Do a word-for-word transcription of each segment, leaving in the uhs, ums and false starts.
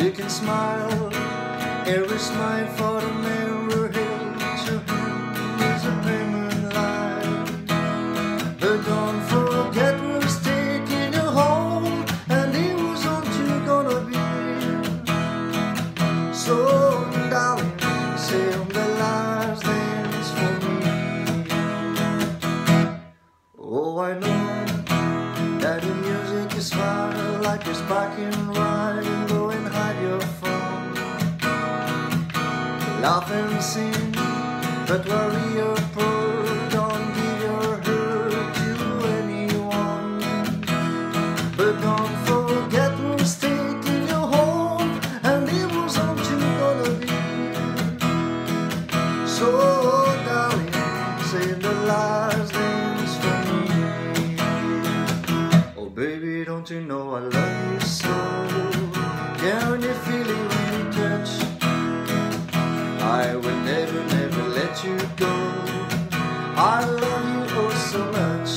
You can smile, every smile for the memory held to him is a payment line. But don't forget who's taking you home, and he was on you gonna be. So darling, say on the last dance for me. Oh, I know that the music is fine, like a sparking ride. Go and hide your phone, laugh and sing, but worry your poor. Don't give your hurt to anyone. But don't forget who's taking you home, and it was on you gonna be. So darling, save the last dance for me. Oh baby, don't you know I love you so? Can you feel it when you touch? I will never, never let you go. I love you oh so much.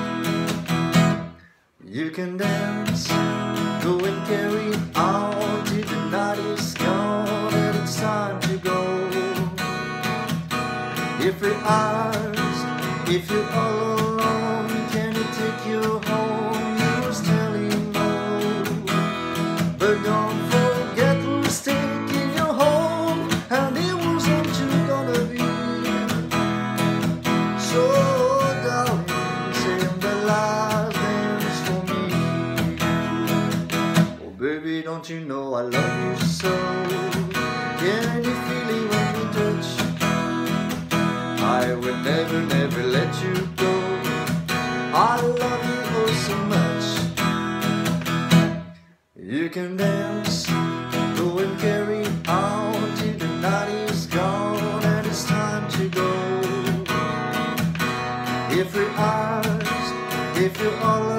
You can dance, go and carry on till the night is gone and it's time to go. If you ask, if you're all alone, can you take you home? You was telling no. But don't forget who's taking you home, and it wasn't you gonna be. So darling, save the last dance for me. Oh baby, don't you know I love you so? Can you feel it when we touch? I will never, never let you go. I love you oh so much. You can dance, go and carry on till the night is gone and it's time to go. If you ask, if you're all